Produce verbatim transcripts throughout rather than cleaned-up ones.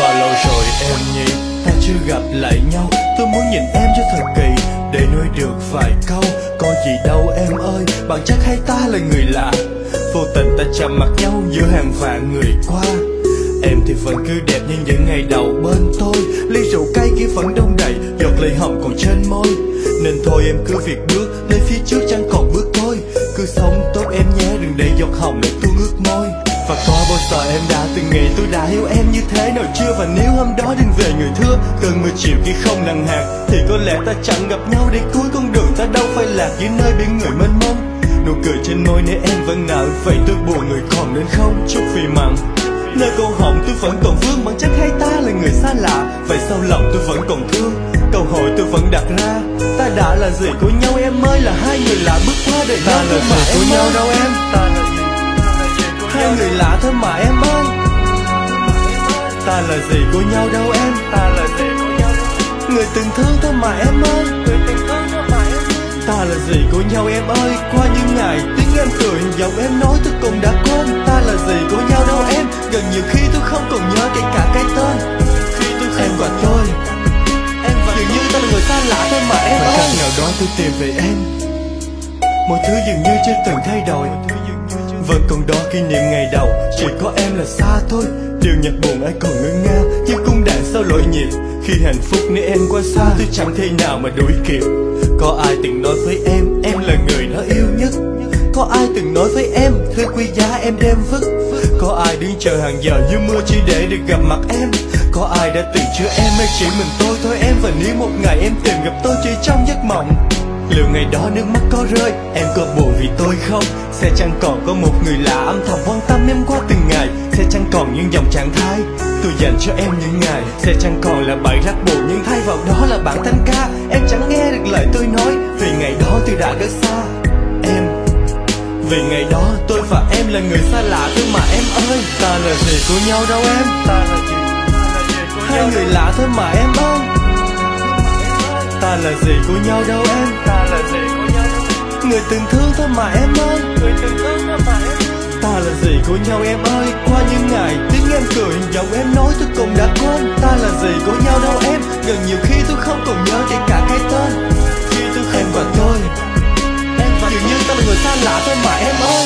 bao lâu rồi em nhỉ, ta chưa gặp lại nhau. Tôi muốn nhìn em cho thật kỳ để nói được vài câu. Có gì đâu em ơi, bạn chắc hay ta là người lạ. Vô tình ta chạm mặt nhau giữa hàng vạn người qua. Em thì vẫn cứ đẹp như những ngày đầu bên tôi. Ly rượu cay kia vẫn đông đầy, giọt lệ hồng còn trên môi. Nên thôi em cứ việc bước lên phía trước chẳng còn bước thôi. Cứ sống tốt em nhé, đừng để giọt hồng để tuôn ướt môi. Và có bao giờ em đã từng nghĩ tôi đã yêu em như thế nào chưa? Và nếu hôm đó đừng về người thưa, cơn mưa chiều khi không nặng hạt, thì có lẽ ta chẳng gặp nhau để cuối con đường ta đâu phải lạc dưới nơi biển người mênh mông. Nụ cười trên môi nếu em vẫn nở, vậy tôi buồn người còn nên không chút vì mặn. Nơi câu hồng tôi vẫn còn vương, bằng chắc hay ta là người xa lạ. Vậy sao lòng tôi vẫn còn thương, câu hỏi tôi vẫn đặt ra. Ta đã là gì của nhau em ơi, là hai người lạ bước qua đời nhau. Ta là gì của nhau đâu em, hai người lạ thôi mà em ơi. Ta là gì của nhau đâu em, ta là gì của nhau đâu. Người từng thương thôi mà em ơi, người từng thương thôi mà em ơi. Ta là gì của nhau em ơi, qua những ngày tiếng em cười, giọng em nói tôi cũng đã quên. Ta là gì của nhau đâu em, gần nhiều khi tôi không còn nhớ kể cả cái tên. Khi tôi em và tôi, em và dường như ta là người xa lạ thôi mà em ơi. Phải chăng nào đó tôi tìm về em, mọi thứ dường như chưa từng thay đổi. Vẫn còn đó kỷ niệm ngày đầu, chỉ có em là xa thôi. Điều nhạc buồn ai còn ngơ ngác, nhưng cung đàn sao lỗi nhịp. Khi hạnh phúc nếu em qua xa, tôi chẳng thể nào mà đuổi kịp. Có ai từng nói với em, em là người nó yêu nhất. Có ai từng nói với em, thứ quý giá em đem vứt. Có ai đứng chờ hàng giờ như mưa chỉ để được gặp mặt em. Có ai đã từng chứa em hay chỉ mình tôi thôi em. Và nếu một ngày em tìm gặp tôi chỉ trong giấc mộng, liệu ngày đó nước mắt có rơi, em có buồn vì tôi không? Sẽ chẳng còn có một người lạ âm thầm quan tâm em qua từng ngày. Sẽ chẳng còn những dòng trạng thái tôi dành cho em những ngày. Sẽ chẳng còn là bài rap buồn, nhưng thay vào đó là bản thanh ca. Em chẳng nghe được lời tôi nói, vì ngày đó tôi đã rất xa em. Vì ngày đó tôi và em là người xa lạ thôi mà em ơi. Ta là gì của nhau đâu em, ta là gì, hai người lạ thôi mà em ơi. Ta là gì của nhau đâu em, ta là gì của nhau đâu. Người từng thương thôi mà em ơi, người từng thương thôi mà em ơi. Ta là gì của nhau em ơi, qua những ngày tiếng em cười, giọng em nói tôi cũng đã quên. Ta là gì của nhau đâu em, gần nhiều khi tôi không còn nhớ kể cả cái tên. Khi tôi em và tôi, em và dường như ta là người xa lạ thôi mà em ơi.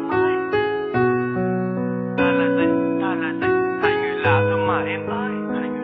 Lạ thôi mà em ơi.